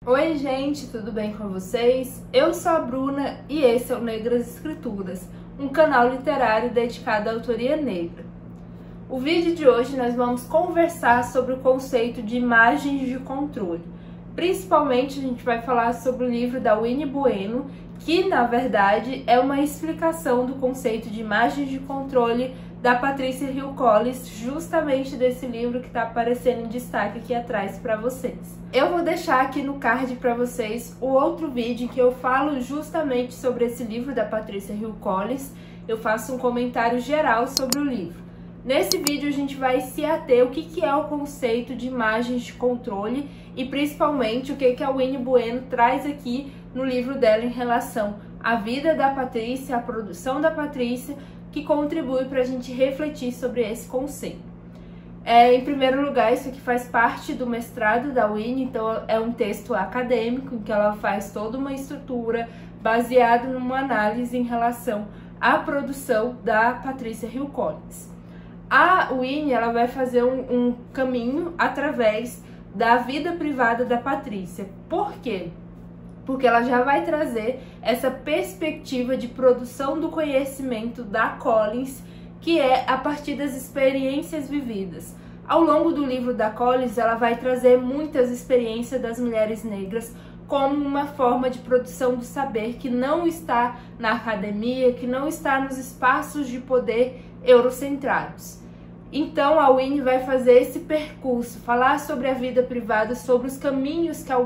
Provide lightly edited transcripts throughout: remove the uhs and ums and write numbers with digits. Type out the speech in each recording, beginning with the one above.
Oi gente, tudo bem com vocês? Eu sou a Bruna e esse é o Negras Escrituras, um canal literário dedicado à autoria negra. O vídeo de hoje nós vamos conversar sobre o conceito de imagens de controle. Principalmente a gente vai falar sobre o livro da Winnie Bueno, que na verdade é uma explicação do conceito de imagens de controle da Patricia Hill Collins, justamente desse livro que está aparecendo em destaque aqui atrás para vocês. Eu vou deixar aqui no card para vocês o outro vídeo em que eu falo justamente sobre esse livro da Patricia Hill Collins. Eu faço um comentário geral sobre o livro. Nesse vídeo a gente vai se ater ao que é o conceito de imagens de controle e principalmente o que a Winnie Bueno traz aqui no livro dela em relação à vida da Patrícia, à produção da Patrícia, que contribui para a gente refletir sobre esse conceito. Em primeiro lugar, isso aqui faz parte do mestrado da Winnie, então é um texto acadêmico em que ela faz toda uma estrutura baseada numa análise em relação à produção da Patricia Hill Collins. A Winnie ela vai fazer um caminho através da vida privada da Patrícia. Por quê? Porque ela já vai trazer essa perspectiva de produção do conhecimento da Collins, que é a partir das experiências vividas. Ao longo do livro da Collins, ela vai trazer muitas experiências das mulheres negras como uma forma de produção do saber que não está na academia, que não está nos espaços de poder eurocentrados. Então a Winnie vai fazer esse percurso, falar sobre a vida privada, sobre os caminhos que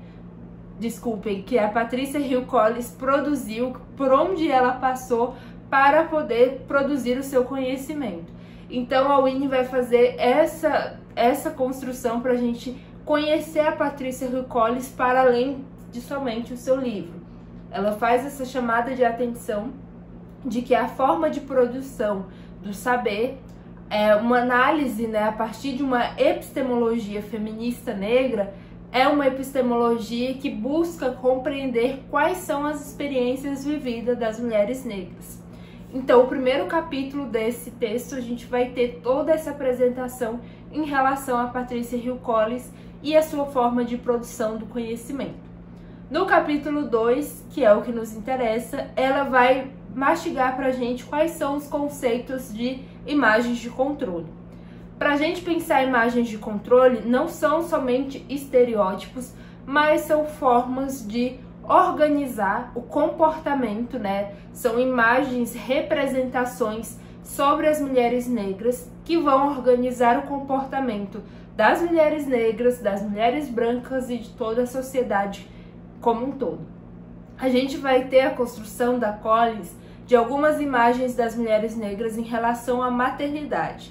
que a Patricia Hill Collins produziu, por onde ela passou para poder produzir o seu conhecimento. Então a Winnie vai fazer essa construção para a gente conhecer a Patricia Hill Collins para além de somente o seu livro. Ela faz essa chamada de atenção de que a forma de produção do saber é uma análise, a partir de uma epistemologia feminista negra, é uma epistemologia que busca compreender quais são as experiências vividas das mulheres negras. Então, o primeiro capítulo desse texto, a gente vai ter toda essa apresentação em relação a Patricia Hill Collins e a sua forma de produção do conhecimento. No capítulo 2, que é o que nos interessa, ela vai mastigar para a gente quais são os conceitos de imagens de controle. Para a gente pensar imagens de controle, não são somente estereótipos, mas são formas de organizar o comportamento, São imagens, representações sobre as mulheres negras que vão organizar o comportamento das mulheres negras, das mulheres brancas e de toda a sociedade como um todo. A gente vai ter a construção da Collins de algumas imagens das mulheres negras em relação à maternidade.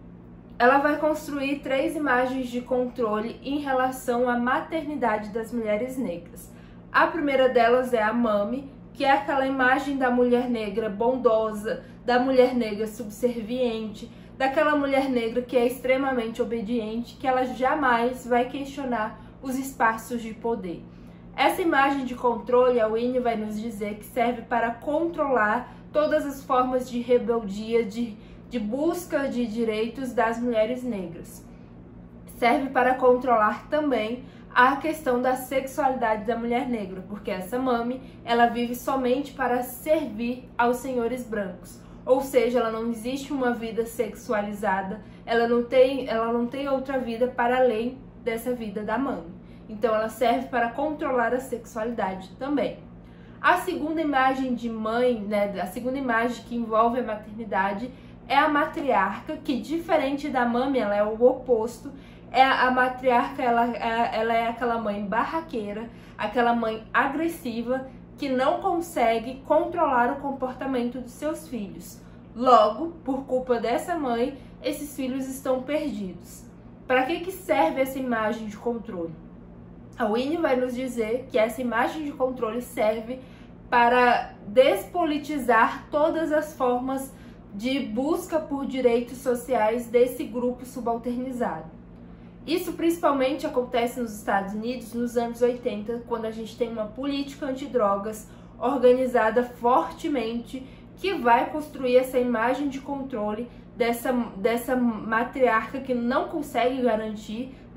Ela vai construir 3 imagens de controle em relação à maternidade das mulheres negras. A primeira delas é a mami, que é aquela imagem da mulher negra bondosa, da mulher negra subserviente, daquela mulher negra que é extremamente obediente, que ela jamais vai questionar os espaços de poder. Essa imagem de controle, a Winnie vai nos dizer que serve para controlar todas as formas de rebeldia, de busca de direitos das mulheres negras. Serve para controlar também a questão da sexualidade da mulher negra, porque essa mami, ela vive somente para servir aos senhores brancos. Ou seja, ela não existe uma vida sexualizada, ela não tem outra vida para além dessa vida da mami. Então ela serve para controlar a sexualidade também. A segunda imagem de mãe, a segunda imagem que envolve a maternidade, é a matriarca, que diferente da mãe, ela é o oposto. A matriarca, ela é aquela mãe barraqueira, aquela mãe agressiva, que não consegue controlar o comportamento dos seus filhos. Logo, por culpa dessa mãe, esses filhos estão perdidos. Para que serve essa imagem de controle? A Winnie vai nos dizer que essa imagem de controle serve para despolitizar todas as formas de busca por direitos sociais desse grupo subalternizado. Isso principalmente acontece nos Estados Unidos nos anos 80, quando a gente tem uma política antidrogas organizada fortemente, que vai construir essa imagem de controle dessa matriarca que não consegue garantir,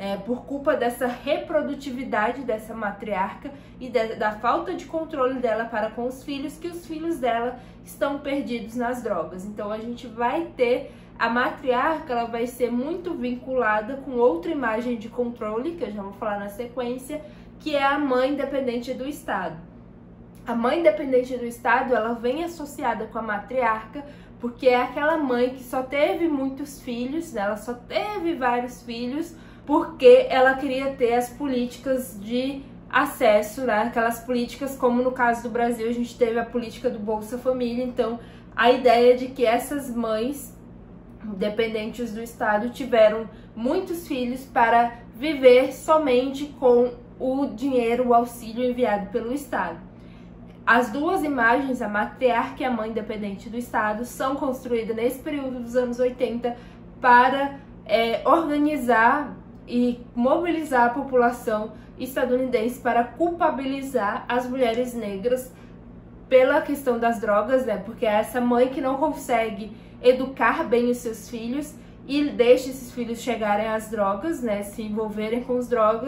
né, por culpa dessa reprodutividade dessa matriarca e da falta de controle dela para com os filhos, que os filhos dela estão perdidos nas drogas. Então a gente vai ter a matriarca, ela vai ser muito vinculada com outra imagem de controle, que eu já vou falar na sequência, que é a mãe dependente do Estado. A mãe dependente do Estado, ela vem associada com a matriarca, porque é aquela mãe que só teve muitos filhos, né? Ela só teve vários filhos, porque ela queria ter as políticas de acesso, né? Aquelas políticas como no caso do Brasil, a gente teve a política do Bolsa Família. Então, a ideia de que essas mães dependentes do Estado tiveram muitos filhos para viver somente com o dinheiro, o auxílio enviado pelo Estado. As duas imagens, a matriarca e a mãe dependente do Estado, são construídas nesse período dos anos 80 para organizar e mobilizar a população estadunidense para culpabilizar as mulheres negras pela questão das drogas, né? Porque é essa mãe que não consegue educar bem os seus filhos e deixa esses filhos chegarem às drogas, né? Se envolverem com as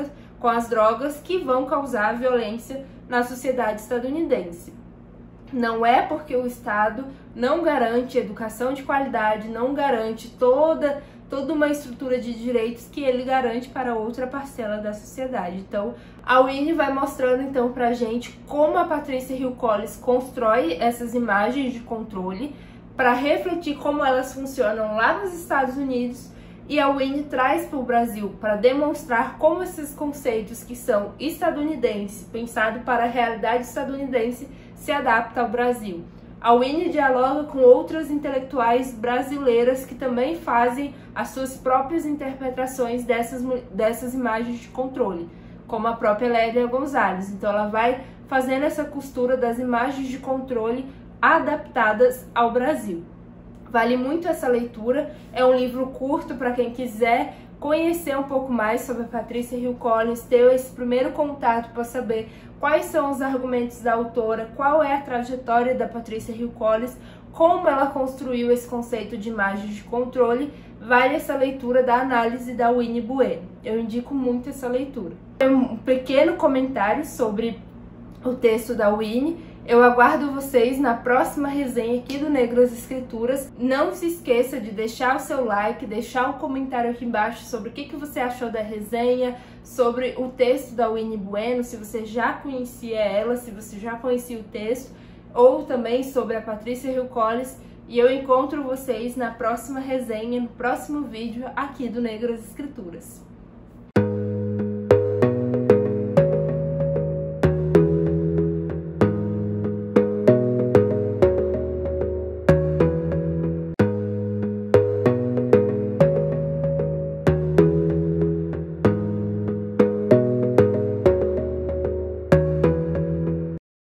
drogas que vão causar violência na sociedade estadunidense. Não é porque o Estado não garante educação de qualidade, não garante toda uma estrutura de direitos que ele garante para outra parcela da sociedade. Então, a Winnie vai mostrando então pra gente como a Patricia Hill Collins constrói essas imagens de controle para refletir como elas funcionam lá nos Estados Unidos, e a Winnie traz para o Brasil para demonstrar como esses conceitos que são estadunidenses, pensado para a realidade estadunidense, se adapta ao Brasil. A Winnie dialoga com outras intelectuais brasileiras que também fazem as suas próprias interpretações dessas imagens de controle, como a própria Lélia Gonzalez. Então ela vai fazendo essa costura das imagens de controle adaptadas ao Brasil. Vale muito essa leitura, é um livro curto para quem quiser conhecer um pouco mais sobre a Patricia Hill Collins, ter esse primeiro contato para saber quais são os argumentos da autora, qual é a trajetória da Patricia Hill Collins, como ela construiu esse conceito de imagens de controle. Vale essa leitura da análise da Winnie Bueno. Eu indico muito essa leitura. Um pequeno comentário sobre o texto da Winnie. Eu aguardo vocês na próxima resenha aqui do Negras Escrituras. Não se esqueça de deixar o seu like, deixar um comentário aqui embaixo sobre o que você achou da resenha, sobre o texto da Winnie Bueno, se você já conhecia ela, se você já conhecia o texto, ou também sobre a Patricia Hill Collins. E eu encontro vocês na próxima resenha, no próximo vídeo aqui do Negras Escrituras.